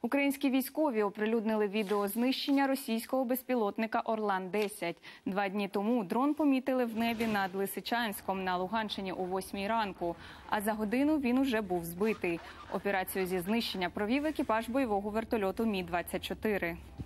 Українські військові оприлюднили відео знищення російського безпілотника «Орлан-10». 2 дні тому дрон помітили в небі над Лисичанськом на Луганщині о 8 ранку, а за годину він уже був збитий. Операцію зі знищення провів екіпаж бойового вертольоту Мі-24.